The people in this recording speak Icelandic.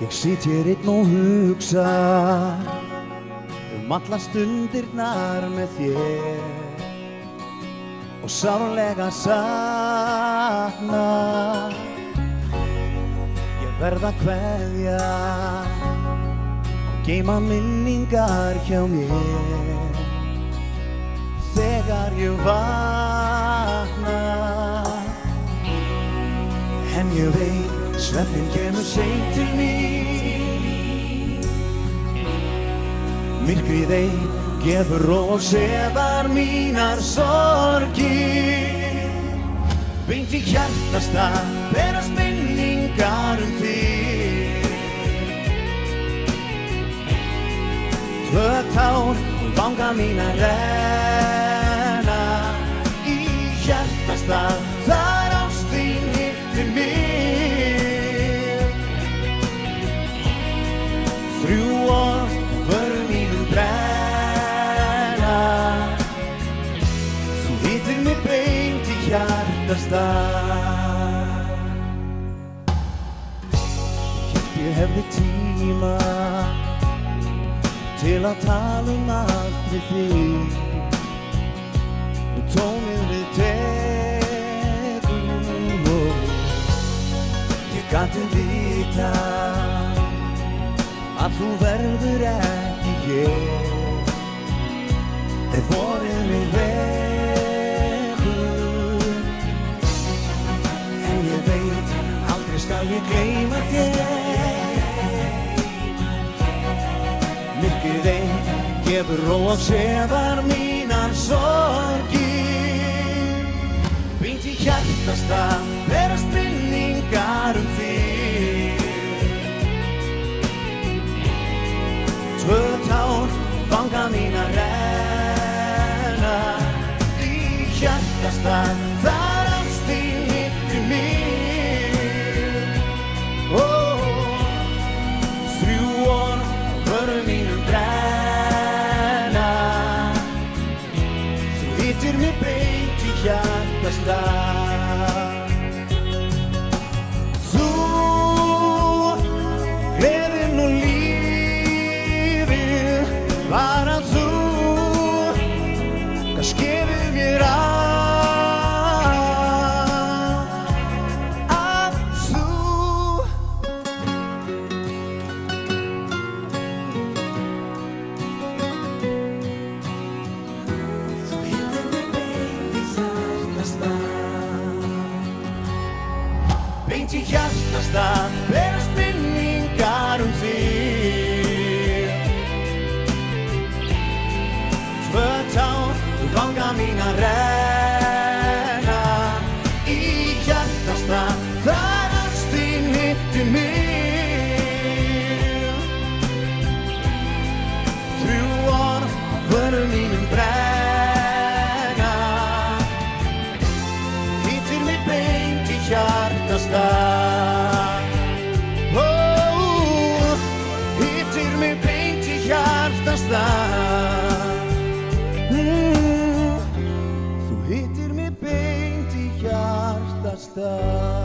Ég sit hér einn og hugsa alla stundirnar með þér og sárlega sakna. Ég verð að kveðja og geyma minningar hjá mér þegar ég vakna. En ég veit svefninn kemur seint til mín, myrkrið ein gefur og sefar mínar sorgir. Beint í hjartastað berast minningar þig. Tvö tár vanga mína renna í hjartastað þar ást þín hittir mig. Þrjú orð vörum mínum brenna, þú hittir mig beint í hjartastað. Ég hefði tíma til að tala allt við þig, og tómið við tekur. Ég gat vita að þú verður ekki hér ef vorið mig vekur. En ég veit, aldrei skal ég gleyma þér. Myrkrið ein gefur ró og sefar mínar sorgir. Beint í hjartastað berast minningar þig. Tvö tár vanga mína renna í hjartastað þar ást þín hittir mig. Þrjú orð vörum mínum brenna, þú hittir mig beint í hjartastað. Þú, gleðin og lífið, bara þú, hvað skefur mér að þú. Þú hittir mig beint í hjartastað. Beint í hjartastað berast minningar þig. Tvö tár vanga mína renna í hjartastað þar ást þín hittir mig. Þrjú orð vörum mínum brenna, hittir mig beint í hjartastað. Hittir mig beint í hjartastað. Þú hittir mig beint í hjartastað.